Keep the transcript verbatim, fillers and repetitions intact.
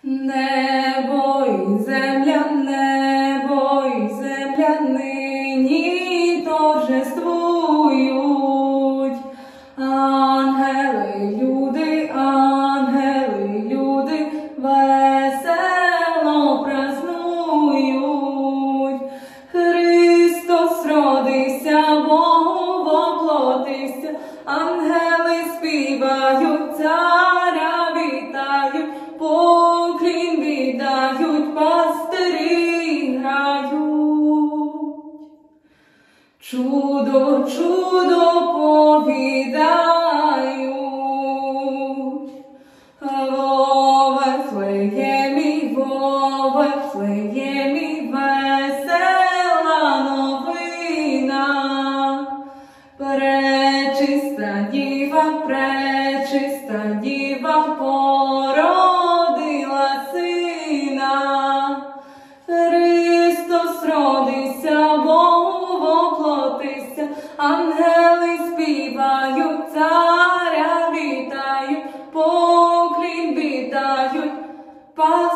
Небо і земля, небо і земля нині торжествують. Ангели, люди, ангели, люди весело празнують. Христос родився, Бог воплотився, ангели співають, царя вітають, поклін віддають, пастирі грають. Чудо, чудо повідають, во Вифлеємі, во Вифлеємі весела новина. Пречиста діва, пречиста діва породила сина. Христос родився, Бог воплотився, ангели співають, царя вітають, поклін віддають,